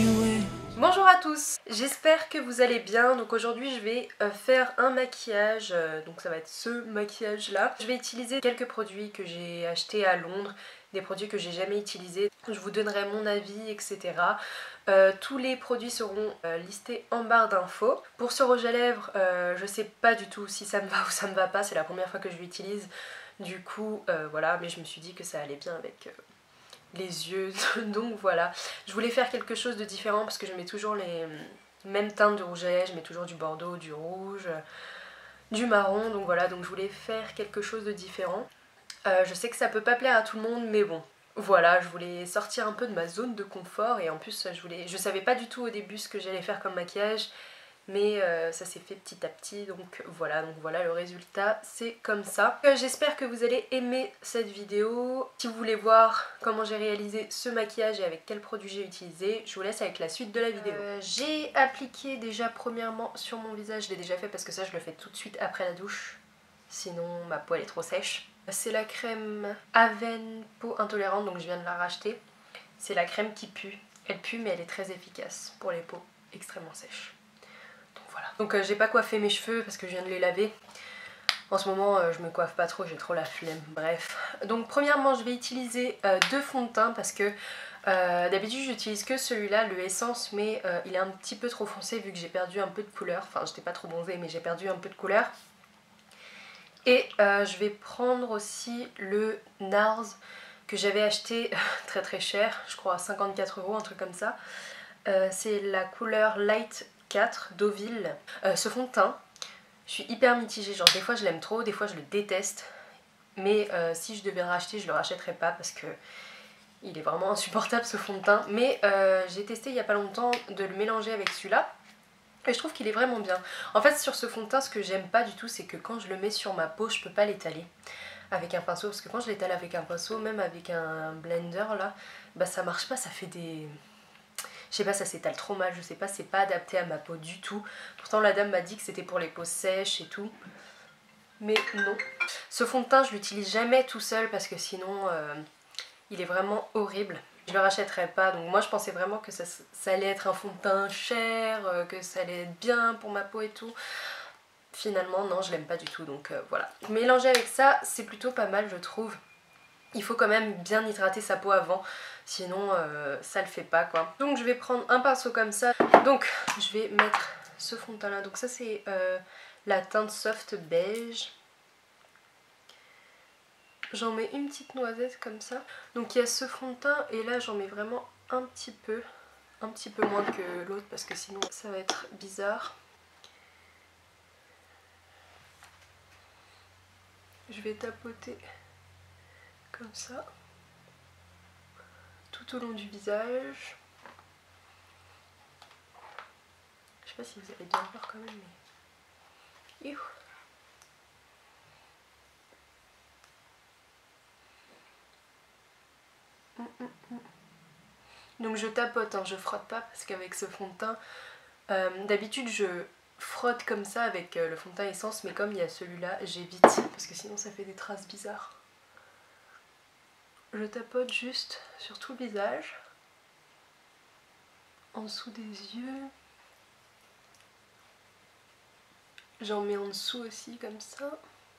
Bonjour à tous, j'espère que vous allez bien. Donc aujourd'hui je vais faire un maquillage, donc ça va être ce maquillage là. Je vais utiliser quelques produits que j'ai achetés à Londres, des produits que j'ai jamais utilisés. Je vous donnerai mon avis, etc. Tous les produits seront listés en barre d'infos. Pour ce rouge à lèvres, je sais pas du tout si ça me va ou ça me va pas, c'est la première fois que je l'utilise. Du coup voilà, mais je me suis dit que ça allait bien avec les yeux, donc voilà. Je voulais faire quelque chose de différent parce que je mets toujours les mêmes teintes de rouge à lèvres, je mets toujours du bordeaux, du rouge, du marron, donc voilà, donc je voulais faire quelque chose de différent. Je sais que ça peut pas plaire à tout le monde, mais bon, voilà, je voulais sortir un peu de ma zone de confort et en plus je savais pas du tout au début ce que j'allais faire comme maquillage, mais ça s'est fait petit à petit, donc voilà le résultat, c'est comme ça. J'espère que vous allez aimer cette vidéo. Si vous voulez voir comment j'ai réalisé ce maquillage et avec quels produits j'ai utilisé, je vous laisse avec la suite de la vidéo. J'ai appliqué déjà premièrement sur mon visage, je l'ai déjà fait parce que ça je le fais tout de suite après la douche, sinon ma peau elle est trop sèche. C'est la crème Aven Peau Intolérante, donc je viens de la racheter. C'est la crème qui pue, elle pue mais elle est très efficace pour les peaux extrêmement sèches. Donc j'ai pas coiffé mes cheveux parce que je viens de les laver. En ce moment je me coiffe pas trop, j'ai trop la flemme, bref. Donc premièrement je vais utiliser deux fonds de teint parce que d'habitude j'utilise que celui-là, le Essence, mais il est un petit peu trop foncé vu que j'ai perdu un peu de couleur. Enfin j'étais pas trop bronzée mais j'ai perdu un peu de couleur. Et je vais prendre aussi le NARS que j'avais acheté très très cher, je crois à 54 €, un truc comme ça. C'est la couleur Light 4 Deauville. Ce fond de teint, je suis hyper mitigée, genre des fois je l'aime trop, des fois je le déteste, mais si je devais le racheter je le rachèterais pas parce que il est vraiment insupportable ce fond de teint. Mais j'ai testé il y a pas longtemps de le mélanger avec celui-là et je trouve qu'il est vraiment bien. En fait sur ce fond de teint ce que j'aime pas du tout c'est que quand je le mets sur ma peau je peux pas l'étaler avec un pinceau, parce que quand je l'étale avec un pinceau, même avec un blender là, bah ça marche pas, ça fait des... Je sais pas, ça s'étale trop mal, je sais pas, c'est pas adapté à ma peau du tout. Pourtant la dame m'a dit que c'était pour les peaux sèches et tout. Mais non. Ce fond de teint je l'utilise jamais tout seul parce que sinon il est vraiment horrible. Je le rachèterai pas, donc moi je pensais vraiment que ça allait être un fond de teint cher, que ça allait être bien pour ma peau et tout. Finalement non, je l'aime pas du tout, donc voilà. Mélanger avec ça c'est plutôt pas mal je trouve. Il faut quand même bien hydrater sa peau avant, sinon ça le fait pas quoi. Donc je vais prendre un pinceau comme ça. Donc je vais mettre ce fond de teint là. Donc ça c'est la teinte soft beige. J'en mets une petite noisette comme ça. Donc il y a ce fond de teint et là j'en mets vraiment un petit peu moins que l'autre parce que sinon ça va être bizarre. Je vais tapoter comme ça tout au long du visage. Je sais pas si vous allez bien voir quand même, mais... Youh. Donc je tapote, hein, je frotte pas parce qu'avec ce fond de teint, d'habitude je frotte comme ça avec le fond de teint Essence, mais comme il y a celui-là, j'évite parce que sinon ça fait des traces bizarres. Je tapote juste sur tout le visage, en dessous des yeux. J'en mets en dessous aussi comme ça,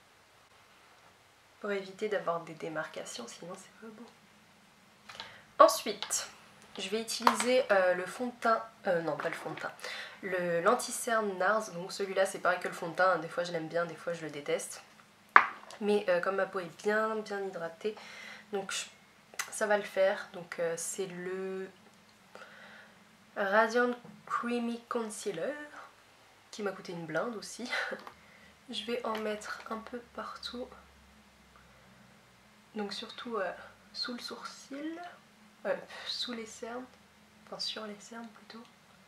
pour éviter d'avoir des démarcations, sinon c'est pas beau. Ensuite, je vais utiliser le fond de teint, non pas le fond de teint, l'anti-cerne NARS. Donc celui-là c'est pareil que le fond de teint, des fois je l'aime bien, des fois je le déteste. Mais comme ma peau est bien hydratée, donc ça va le faire. Donc c'est le Radiant Creamy Concealer, qui m'a coûté une blinde aussi. Je vais en mettre un peu partout, donc surtout sous le sourcil, sous les cernes, enfin sur les cernes plutôt.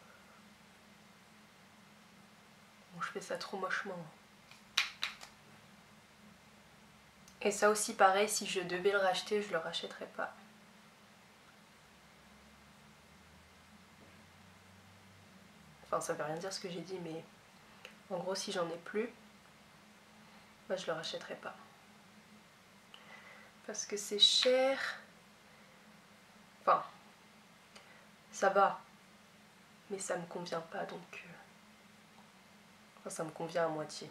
Bon, je fais ça trop mochement. Et ça aussi pareil, si je devais le racheter, je le rachèterais pas. Enfin ça veut rien dire ce que j'ai dit, mais en gros si j'en ai plus, bah, je le rachèterai pas. Parce que c'est cher. Enfin, ça va. mais ça me convient pas, donc enfin, ça me convient à moitié.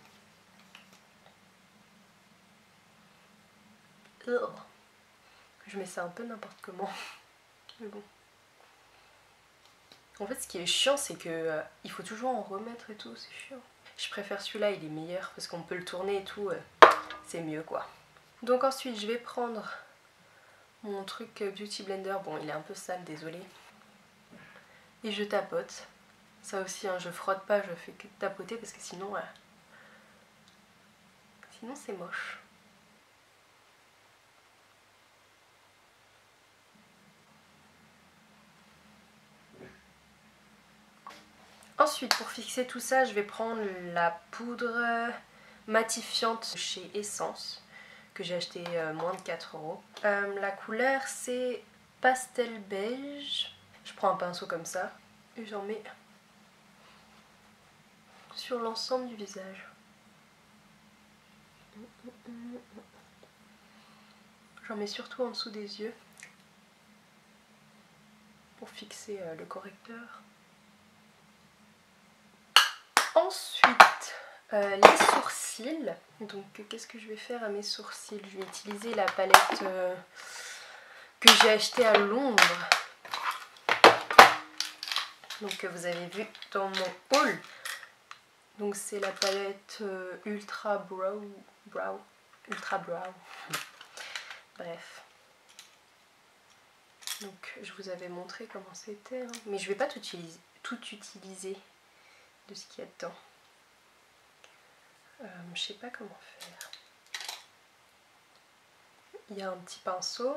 Ugh. Je mets ça un peu n'importe comment, mais bon. En fait, ce qui est chiant, c'est que il faut toujours en remettre et tout, c'est chiant. Je préfère celui-là, il est meilleur parce qu'on peut le tourner et tout, c'est mieux quoi. Donc ensuite, je vais prendre mon truc Beauty Blender. Bon, il est un peu sale, désolé. Et je tapote. Ça aussi, hein, je frotte pas, je fais que tapoter parce que sinon, sinon c'est moche. Ensuite, pour fixer tout ça, je vais prendre la poudre matifiante chez Essence que j'ai acheté moins de 4 €. La couleur, c'est pastel beige. Je prends un pinceau comme ça et j'en mets sur l'ensemble du visage. J'en mets surtout en dessous des yeux pour fixer le correcteur. Ensuite, les sourcils. Donc qu'est-ce que je vais faire à mes sourcils? Je vais utiliser la palette que j'ai achetée à Londres. Donc vous avez vu dans mon haul. Donc c'est la palette Ultra Brow. Ultra Brow. Bref. Donc je vous avais montré comment c'était. Hein. Mais je vais pas tout utiliser de ce qu'il y a dedans. Je sais pas comment faire. Il y a un petit pinceau.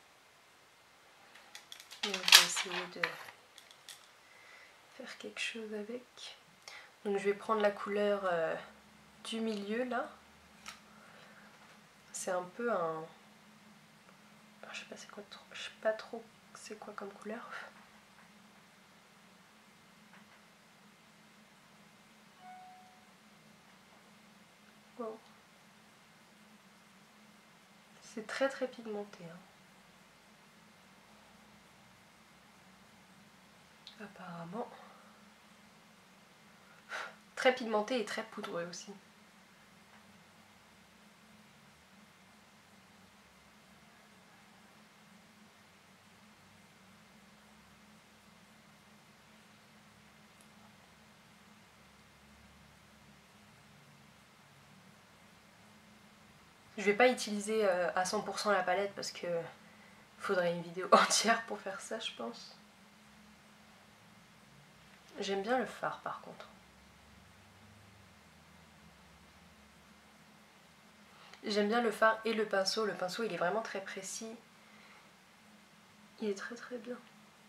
Donc je vais essayer de faire quelque chose avec. Donc je vais prendre la couleur du milieu là. C'est un peu un... Je sais pas c'est quoi, je sais pas trop c'est quoi comme couleur. Wow. C'est très très pigmenté. Hein. Apparemment. Très pigmenté et très poudreux aussi. Je vais pas utiliser à 100% la palette parce que faudrait une vidéo entière pour faire ça, je pense. J'aime bien le fard par contre. J'aime bien le fard et le pinceau. Le pinceau il est vraiment très précis. Il est très très bien.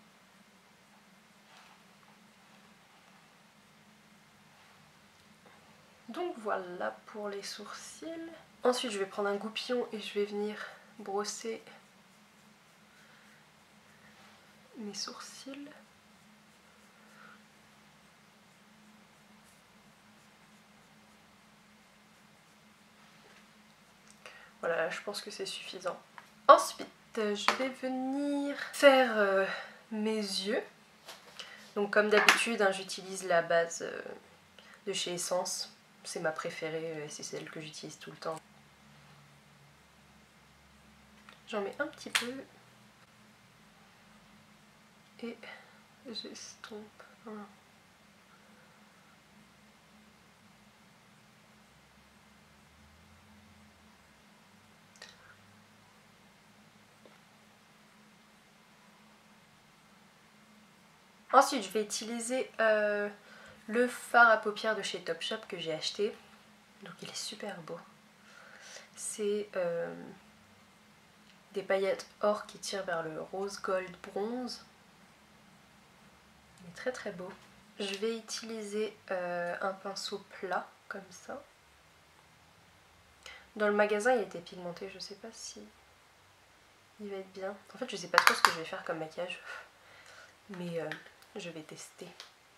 Donc voilà pour les sourcils. Ensuite je vais prendre un goupillon et je vais venir brosser mes sourcils. Voilà, je pense que c'est suffisant. Ensuite, je vais venir faire mes yeux. Donc comme d'habitude, hein, j'utilise la base de chez Essence. C'est ma préférée et c'est celle que j'utilise tout le temps. J'en mets un petit peu. Et j'estompe. Voilà. Ensuite, je vais utiliser le fard à paupières de chez Topshop que j'ai acheté. Donc il est super beau. C'est des paillettes or qui tirent vers le rose gold bronze. Il est très très beau. Je vais utiliser un pinceau plat comme ça. Dans le magasin il était pigmenté, je sais pas si il va être bien. En fait je sais pas trop ce que je vais faire comme maquillage. Mais je vais tester.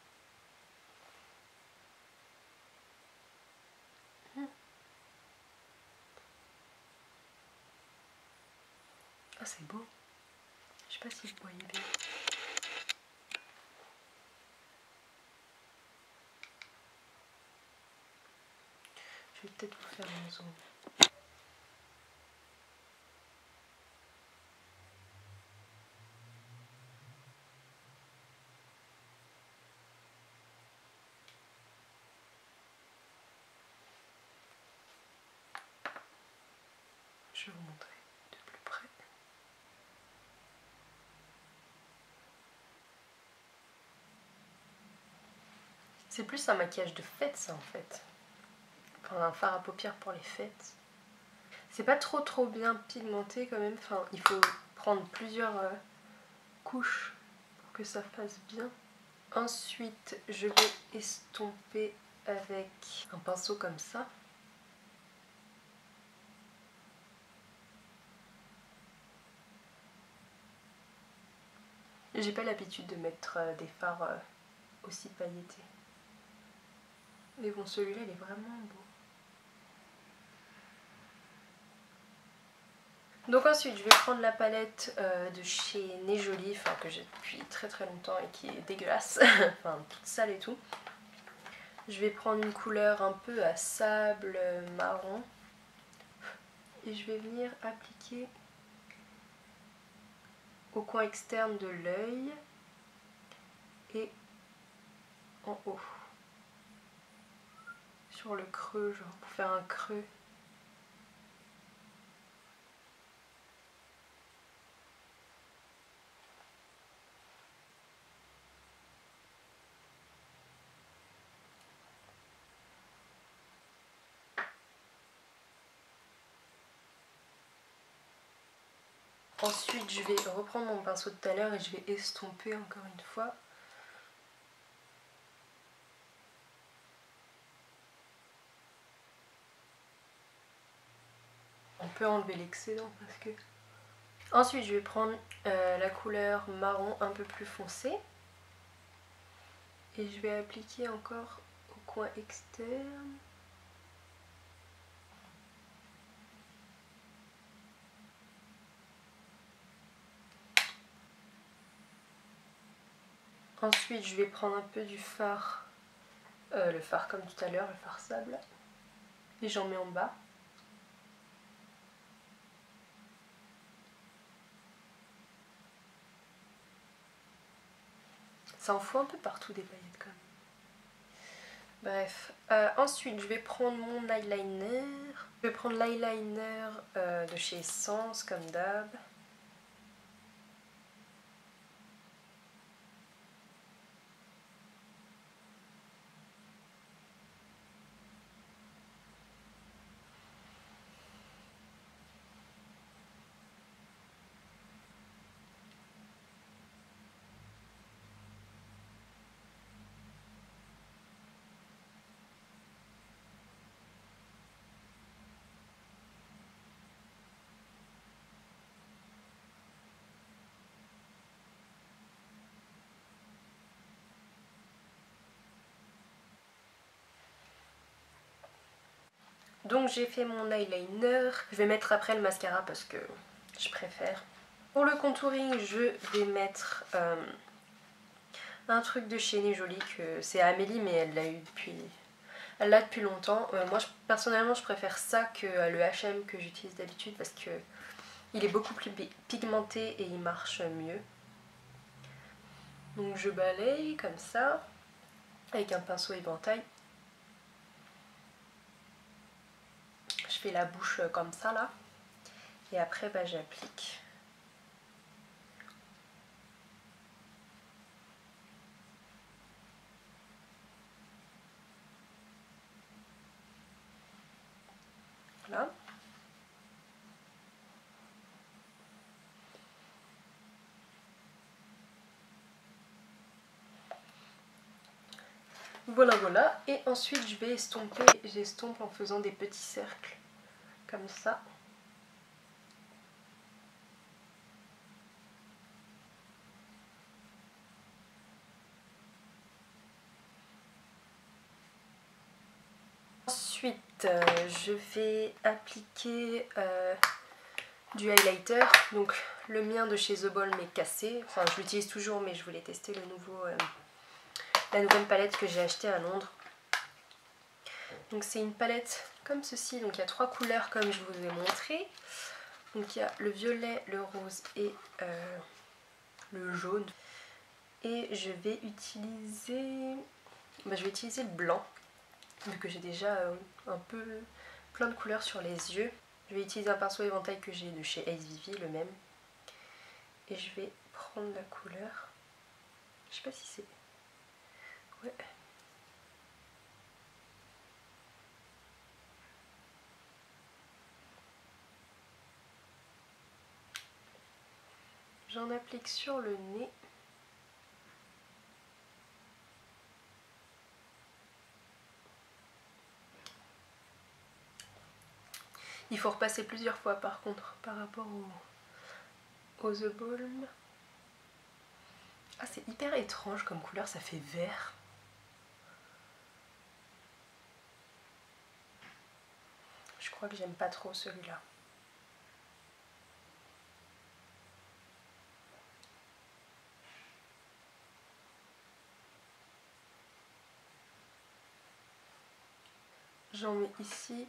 Ah c'est beau. Je sais pas si vous voyez bien. Je vais peut-être vous faire un zoom. Je vais vous montrer de plus près. C'est plus un maquillage de fête ça en fait. Enfin un fard à paupières pour les fêtes. C'est pas trop bien pigmenté quand même. Enfin il faut prendre plusieurs couches pour que ça fasse bien. Ensuite je vais estomper avec un pinceau comme ça. J'ai pas l'habitude de mettre des fards aussi pailletés. Mais bon, celui-là il est vraiment beau. Donc ensuite je vais prendre la palette de chez Né Jolie, enfin que j'ai depuis très longtemps et qui est dégueulasse, enfin toute sale et tout. Je vais prendre une couleur un peu à sable marron et je vais venir appliquer au coin externe de l'œil et en haut. Sur le creux, genre pour faire un creux. Ensuite je vais reprendre mon pinceau de tout à l'heure et je vais estomper encore une fois. On peut enlever l'excédent parce que... Ensuite je vais prendre la couleur marron un peu plus foncé. Et je vais appliquer encore au coin externe. Ensuite je vais prendre un peu du fard, le fard comme tout à l'heure, le fard sable. Et j'en mets en bas. Ça en fout un peu partout des paillettes quand même. Bref, ensuite je vais prendre mon eyeliner. Je vais prendre l'eyeliner de chez Essence comme d'hab. Donc j'ai fait mon eyeliner. Je vais mettre après le mascara parce que je préfère. Pour le contouring, je vais mettre un truc de chez Né Jolie, que c'est Amélie mais elle l'a eu depuis... Elle l'a depuis longtemps. Moi personnellement je préfère ça que le H&M que j'utilise d'habitude parce que il est beaucoup plus pigmenté et il marche mieux. Donc je balaye comme ça avec un pinceau éventail. Je fais la bouche comme ça là et après bah, j'applique. Voilà. Voilà, et ensuite je vais estomper, j'estompe en faisant des petits cercles, comme ça. Ensuite, je vais appliquer du highlighter, donc le mien de chez The Ball mais cassé, enfin je l'utilise toujours mais je voulais tester le nouveau, la nouvelle palette que j'ai achetée à Londres. Donc c'est une palette comme ceci, donc il y a 3 couleurs comme je vous ai montré. Donc il y a le violet, le rose et le jaune. Et je vais utiliser le blanc, vu que j'ai déjà un peu plein de couleurs sur les yeux. Je vais utiliser un pinceau éventail que j'ai de chez Ace Vivi, le même. Et je vais prendre la couleur. Je sais pas si c'est... Ouais. J'en applique sur le nez. Il faut repasser plusieurs fois par contre par rapport au The Balm. Ah, c'est hyper étrange comme couleur, ça fait vert. Je crois que j'aime pas trop celui-là. J'en mets ici.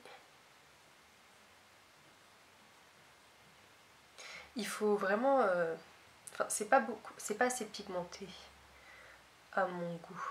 Il faut vraiment... Enfin, c'est pas beaucoup, c'est pas assez pigmenté à mon goût.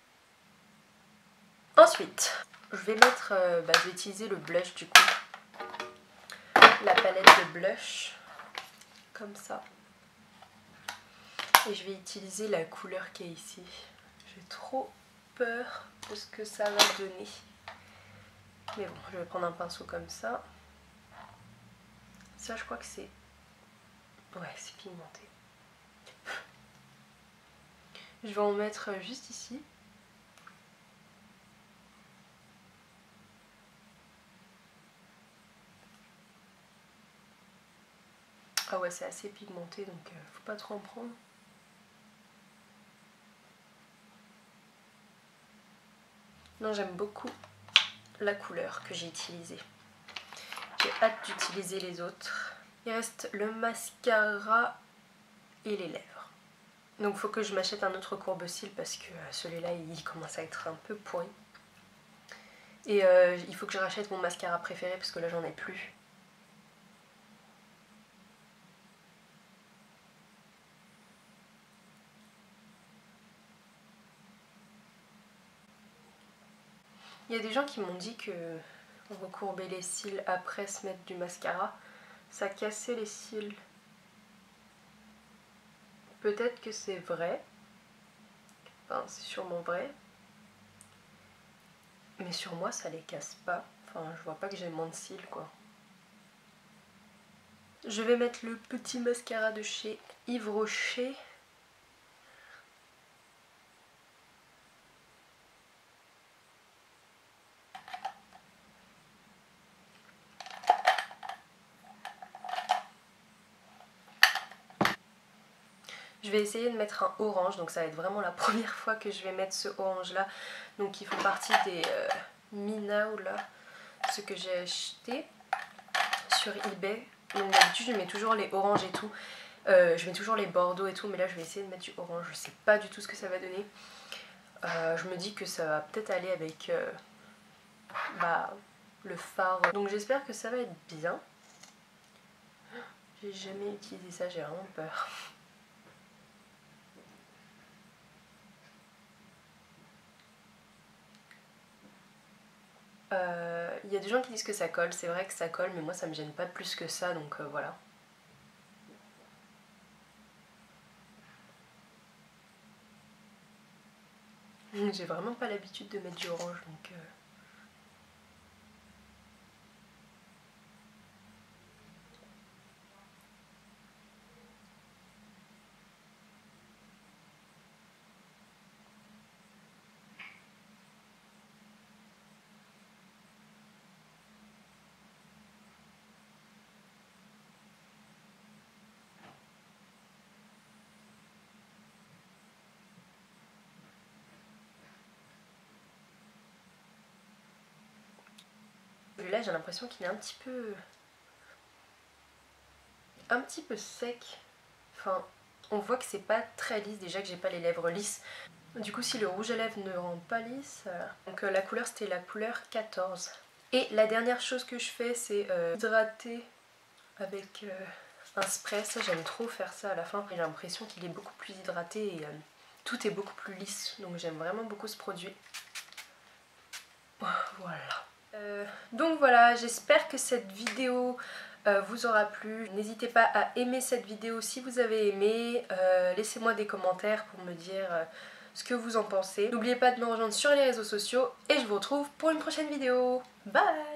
Ensuite, je vais mettre... je vais utiliser le blush du coup. La palette de blush. Comme ça. Et je vais utiliser la couleur qui est ici. J'ai trop peur de ce que ça va donner. Mais bon, je vais prendre un pinceau comme ça. Ça, je crois que c'est... Ouais, c'est pigmenté. Je vais en mettre juste ici. Ah ouais, c'est assez pigmenté, donc faut pas trop en prendre. Non, j'aime beaucoup la couleur que j'ai utilisée. J'ai hâte d'utiliser les autres. Il reste le mascara et les lèvres. Donc il faut que je m'achète un autre courbe-cils parce que celui-là il commence à être un peu pourri. Et il faut que je rachète mon mascara préféré parce que là j'en ai plus. Il y a des gens qui m'ont dit que recourber les cils après se mettre du mascara, ça cassait les cils. Peut-être que c'est vrai. Enfin, c'est sûrement vrai. Mais sur moi, ça les casse pas. Enfin, je vois pas que j'ai moins de cils, quoi. Je vais mettre le petit mascara de chez Yves Rocher. Je vais essayer de mettre un orange, donc ça va être vraiment la première fois que je vais mettre ce orange là. Donc ils font partie des Minao là, ce que j'ai acheté sur eBay. Donc d'habitude je mets toujours les oranges et tout, je mets toujours les bordeaux et tout, mais là je vais essayer de mettre du orange, je sais pas du tout ce que ça va donner. Je me dis que ça va peut-être aller avec le fard. Donc j'espère que ça va être bien. J'ai jamais utilisé ça, j'ai vraiment peur. Il y a des gens qui disent que ça colle, c'est vrai que ça colle, mais moi ça me gêne pas plus que ça, donc voilà. J'ai vraiment pas l'habitude de mettre du orange, donc... Là j'ai l'impression qu'il est un petit peu sec. Enfin, on voit que c'est pas très lisse, déjà que j'ai pas les lèvres lisses. Du coup si le rouge à lèvres ne rend pas lisse, voilà. Donc la couleur c'était la couleur 14. Et la dernière chose que je fais c'est hydrater avec un spray. Ça j'aime trop faire ça à la fin. J'ai l'impression qu'il est beaucoup plus hydraté et tout est beaucoup plus lisse. Donc j'aime vraiment beaucoup ce produit. Voilà. Donc voilà, j'espère que cette vidéo vous aura plu. N'hésitez pas à aimer cette vidéo si vous avez aimé. Laissez-moi des commentaires pour me dire ce que vous en pensez. N'oubliez pas de me rejoindre sur les réseaux sociaux et je vous retrouve pour une prochaine vidéo. Bye!